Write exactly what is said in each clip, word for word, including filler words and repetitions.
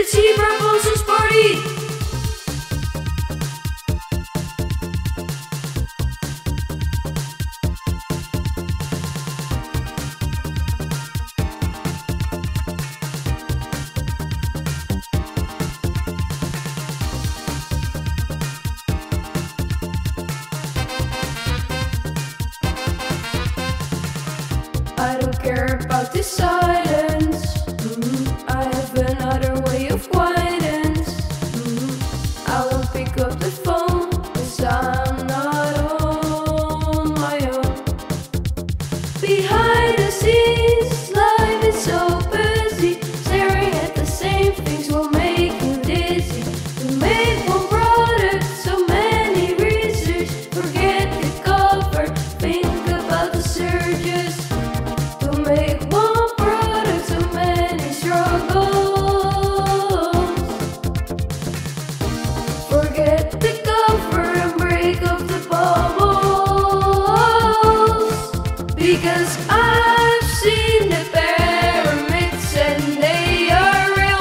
City Proposals Party! I don't care about this silence. Mm-hmm. I have another way of guidance. Mm-hmm. I won't pick up the phone, 'cause I'm not on my own. Behind the scenes, life is so busy. Staring at the same things will make you dizzy. To make one product, so many research. Forget the cover, think about the surges. Make one product, so many struggles. Forget the cover and break up the bubbles. Because I've seen the pyramids and they are real.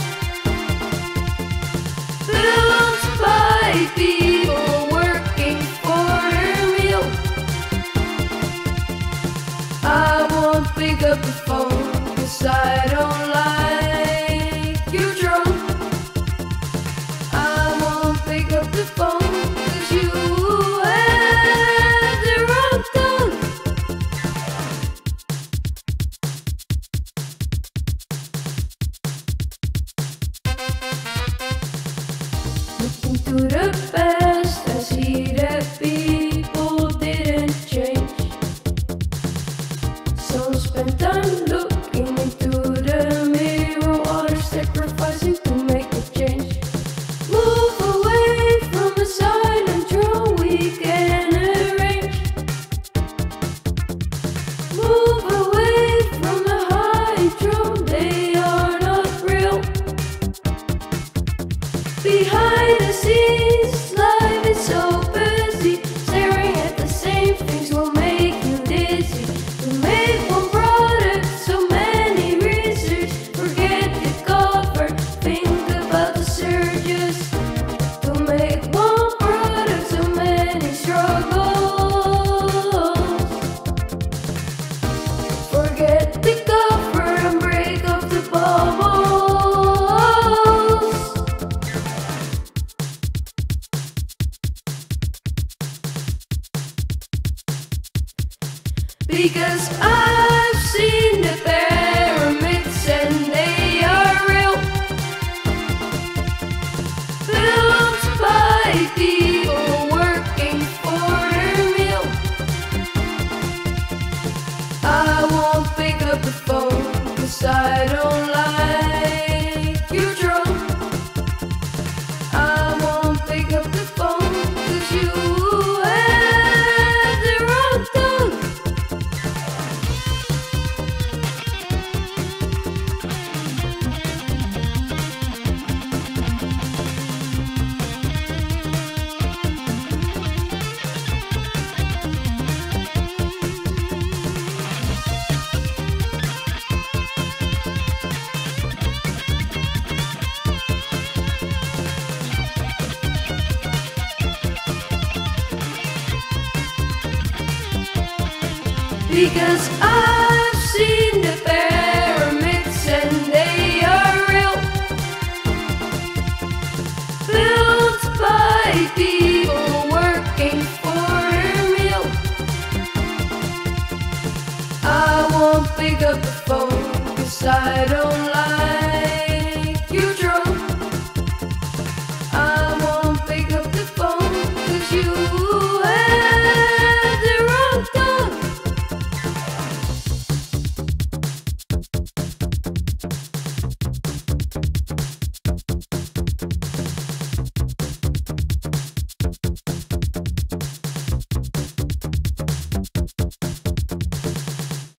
Built by people working for their meal. I won't pick up the phone, 'cause I don't like your drone. I won't pick up the phone, 'cause you have the wrong tone. Looking to the past, I see that people didn't change. Some spend time looking into the mirror, others sacrificing to make a change. Move away from the silent drone we can arrange. Move away from the high drone, they are not real. Behind the scenes, life is so busy. Staring at the same things will make you dizzy. To make one product, so many research. Forget the cover, think about the surges. To make one product, so many struggles. Forget the cover and break up the bubbles. Because I've seen the pyramids and they are real. Built by people working for their meal. I won't pick up the phone, 'cause I don't like your drone. I won't pick up the phone, 'cause you have the wrong tone. Because I've seen the pyramids and they are real. Built by people working for their meal. I won't pick up the phone, 'cause I don't